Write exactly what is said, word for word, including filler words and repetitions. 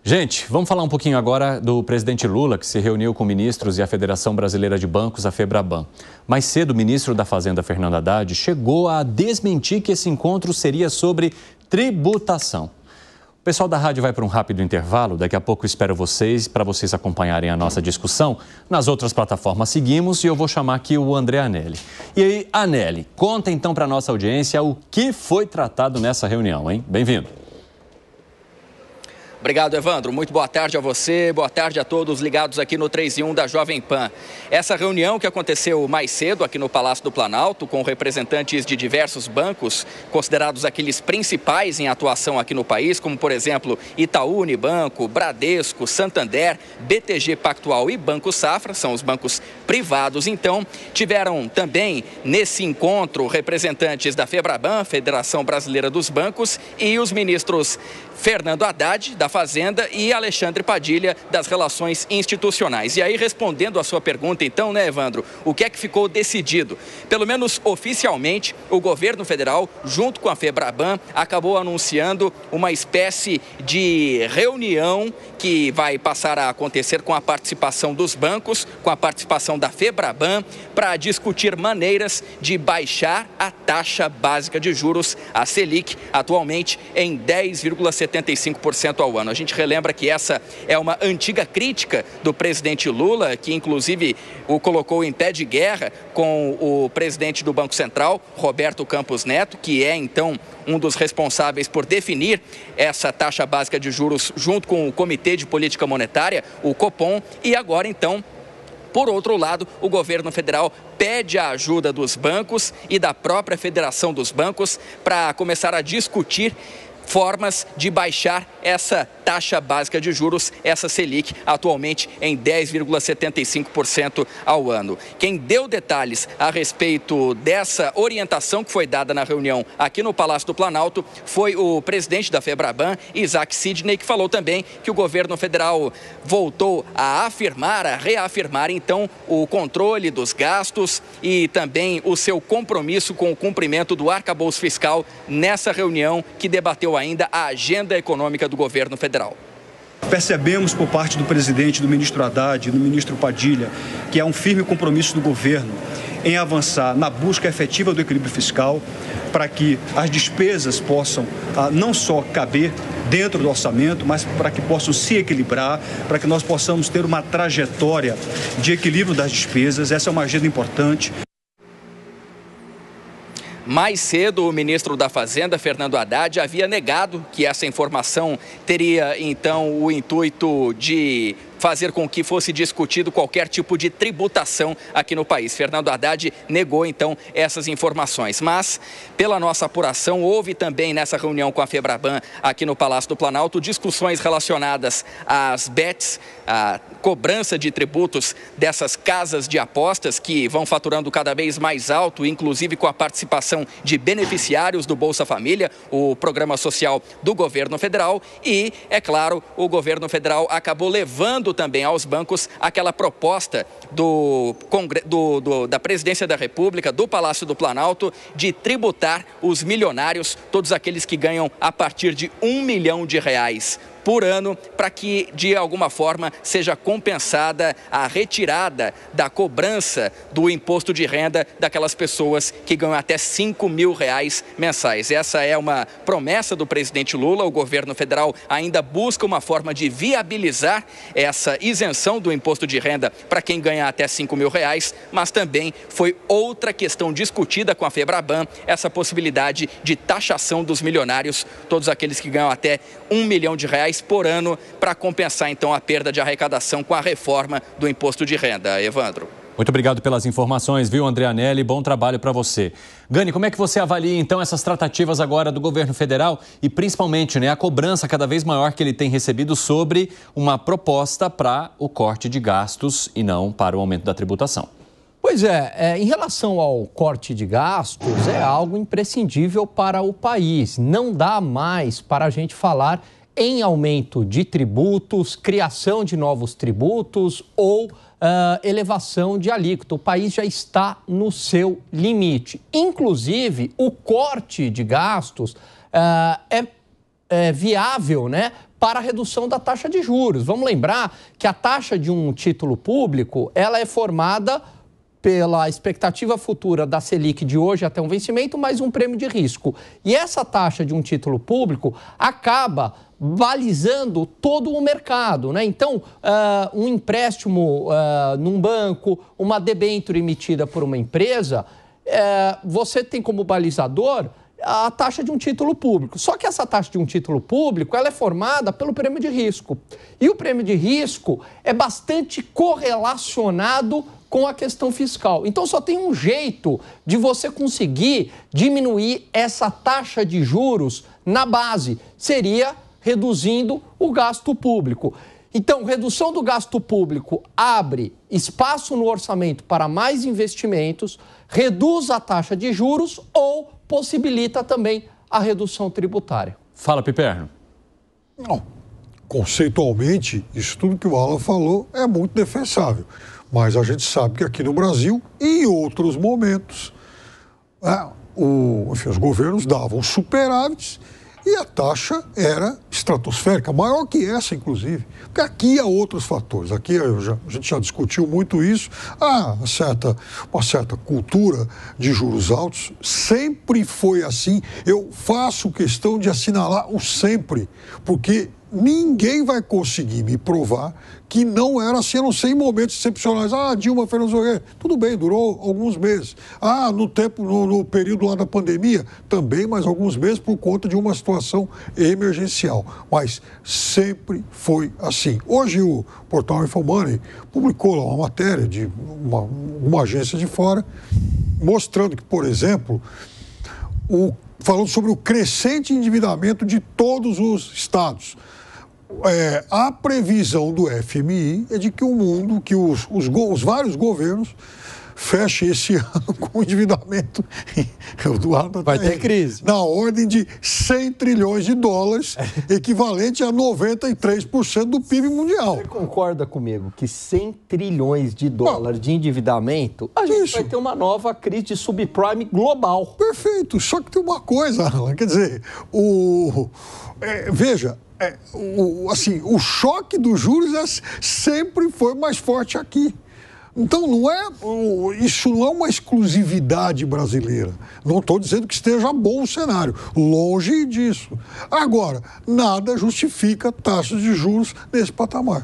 Gente, vamos falar um pouquinho agora do presidente Lula, que se reuniu com ministros e a Federação Brasileira de Bancos, a FEBRABAN. Mais cedo, o ministro da Fazenda, Fernando Haddad, chegou a desmentir que esse encontro seria sobre tributação. O pessoal da rádio vai para um rápido intervalo, daqui a pouco espero vocês, para vocês acompanharem a nossa discussão. Nas outras plataformas seguimos e eu vou chamar aqui o André Anelli. E aí, Anelli, conta então para a nossa audiência o que foi tratado nessa reunião, hein? Bem-vindo. Obrigado, Evandro. Muito boa tarde a você, boa tarde a todos ligados aqui no três em um da Jovem Pan. Essa reunião que aconteceu mais cedo aqui no Palácio do Planalto, com representantes de diversos bancos, considerados aqueles principais em atuação aqui no país, como, por exemplo, Itaú Unibanco, Bradesco, Santander, B T G Pactual e Banco Safra, são os bancos privados. Então, tiveram também nesse encontro representantes da FEBRABAN, Federação Brasileira dos Bancos, e os ministros Fernando Haddad, da Fazenda, e Alexandre Padilha, das Relações Institucionais. E aí, respondendo a sua pergunta, então, né, Evandro, o que é que ficou decidido? Pelo menos oficialmente, o governo federal, junto com a FEBRABAN, acabou anunciando uma espécie de reunião que vai passar a acontecer com a participação dos bancos, com a participação da FEBRABAN, para discutir maneiras de baixar a taxa básica de juros, a Selic, atualmente em dez vírgula setenta e cinco por cento ao ano. A gente relembra que essa é uma antiga crítica do presidente Lula, que inclusive o colocou em pé de guerra com o presidente do Banco Central, Roberto Campos Neto, que é então um dos responsáveis por definir essa taxa básica de juros junto com o Comitê de Política Monetária, o Copom, e agora então, por outro lado, o governo federal pede a ajuda dos bancos e da própria Federação dos Bancos para começar a discutir formas de baixar essa taxa básica de juros, essa Selic, atualmente em dez vírgula setenta e cinco por cento ao ano. Quem deu detalhes a respeito dessa orientação que foi dada na reunião aqui no Palácio do Planalto foi o presidente da FEBRABAN, Isaac Sidney, que falou também que o governo federal voltou a afirmar, a reafirmar, então, o controle dos gastos e também o seu compromisso com o cumprimento do arcabouço fiscal nessa reunião que debateu ainda a agenda econômica do governo federal. Percebemos por parte do presidente, do ministro Haddad e do ministro Padilha, que há um firme compromisso do governo em avançar na busca efetiva do equilíbrio fiscal para que as despesas possam ah, não só caber dentro do orçamento, mas para que possam se equilibrar, para que nós possamos ter uma trajetória de equilíbrio das despesas. Essa é uma agenda importante. Mais cedo, o ministro da Fazenda, Fernando Haddad, havia negado que essa informação teria, então, o intuito de fazer com que fosse discutido qualquer tipo de tributação aqui no país. Fernando Haddad negou, então, essas informações. Mas, pela nossa apuração, houve também nessa reunião com a FEBRABAN aqui no Palácio do Planalto discussões relacionadas às bets, a cobrança de tributos dessas casas de apostas que vão faturando cada vez mais alto, inclusive com a participação de beneficiários do Bolsa Família, o programa social do governo federal. E, é claro, o governo federal acabou levando também aos bancos aquela proposta do, do, do, da Presidência da República, do Palácio do Planalto, de tributar os milionários, todos aqueles que ganham a partir de um milhão de reais por ano, para que, de alguma forma, seja compensada a retirada da cobrança do imposto de renda daquelas pessoas que ganham até cinco mil reais mensais. Essa é uma promessa do presidente Lula. O governo federal ainda busca uma forma de viabilizar essa isenção do imposto de renda para quem ganha até cinco mil reais, mas também foi outra questão discutida com a FEBRABAN, essa possibilidade de taxação dos milionários, todos aqueles que ganham até um milhão de reais por ano, para compensar então a perda de arrecadação com a reforma do imposto de renda. Evandro. Muito obrigado pelas informações, viu, André Anelli? Bom trabalho para você. Gani, como é que você avalia então essas tratativas agora do governo federal e principalmente, né, a cobrança cada vez maior que ele tem recebido sobre uma proposta para o corte de gastos e não para o aumento da tributação? Pois é, é, em relação ao corte de gastos, é algo imprescindível para o país. Não dá mais para a gente falar em aumento de tributos, criação de novos tributos ou uh, elevação de alíquota. O país já está no seu limite. Inclusive, o corte de gastos uh, é, é viável, né, para a redução da taxa de juros. Vamos lembrar que a taxa de um título público, ela é formada pela expectativa futura da Selic de hoje até um vencimento, mais um prêmio de risco. E essa taxa de um título público acaba balizando todo o mercado, né? Então, uh, um empréstimo uh, num banco, uma debênture emitida por uma empresa, uh, você tem como balizador a taxa de um título público. Só que essa taxa de um título público, ela é formada pelo prêmio de risco. E o prêmio de risco é bastante correlacionado com a questão fiscal. Então, só tem um jeito de você conseguir diminuir essa taxa de juros na base. Seria reduzindo o gasto público. Então, redução do gasto público abre espaço no orçamento para mais investimentos, reduz a taxa de juros ou possibilita também a redução tributária. Fala, Piperno. Não. Conceitualmente, isso tudo que o Alan falou é muito defensável. Mas a gente sabe que aqui no Brasil, em outros momentos, é, o, enfim, os governos davam superávites e a taxa era estratosférica, maior que essa, inclusive. Porque aqui há outros fatores. Aqui eu já, a gente já discutiu muito isso. Há uma certa, uma certa cultura de juros altos. Sempre foi assim. Eu faço questão de assinalar o sempre, porque ninguém vai conseguir me provar que não era assim, a não ser em momentos excepcionais. Ah, Dilma fez não sei o quê. Tudo bem, durou alguns meses. Ah, no tempo, no, no período lá da pandemia, também mais alguns meses por conta de uma situação emergencial. Mas sempre foi assim. Hoje o portal InfoMoney publicou lá uma matéria de uma, uma agência de fora, mostrando que, por exemplo, o, falando sobre o crescente endividamento de todos os estados. É, a previsão do F M I é de que o mundo, que os, os, os vários governos fechem esse ano com endividamento. Eduardo, vai ter crise. Na ordem de cem trilhões de dólares, equivalente a noventa e três por cento do P I B mundial. Você concorda comigo que cem trilhões de dólares de endividamento, a gente isso. vai ter uma nova crise de subprime global? Perfeito. Só que tem uma coisa, Alan, quer dizer, o, é, veja, É, o, assim, o choque dos juros é, sempre foi mais forte aqui. Então, não é, o, isso não é uma exclusividade brasileira. Não estou dizendo que esteja bom o cenário. Longe disso. Agora, nada justifica taxas de juros nesse patamar.